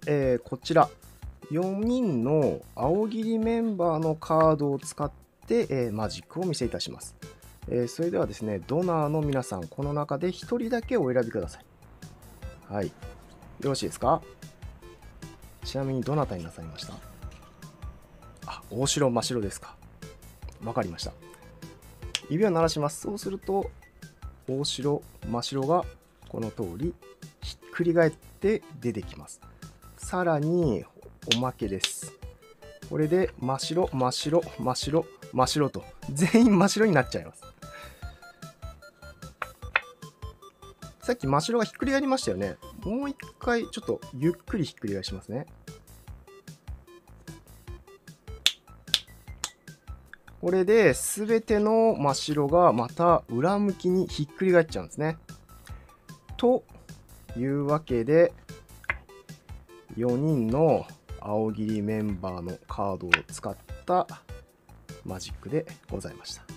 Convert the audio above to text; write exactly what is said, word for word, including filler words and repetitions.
えー、こちらよにんの青切りメンバーのカードを使って、えー、マジックをお見せいたします。えー、それではですね、ドナーの皆さん、この中でひとりだけお選びください。はい。よろしいですか？ちなみにどなたになさいました？あ、大城、真白ですか。わかりました。指を鳴らします。そうすると、大城、真白がこの通りひっくり返って出てきます。さらに、おまけです。これで真っ白、真っ白、真っ白、真っ白と全員真っ白になっちゃいます。さっき真っ白がひっくり返りましたよね。もう一回ちょっとゆっくりひっくり返しますね。これで全ての真っ白がまた裏向きにひっくり返っちゃうんですね。というわけでよにんの青切りメンバーのカードを使ったマジックでございました。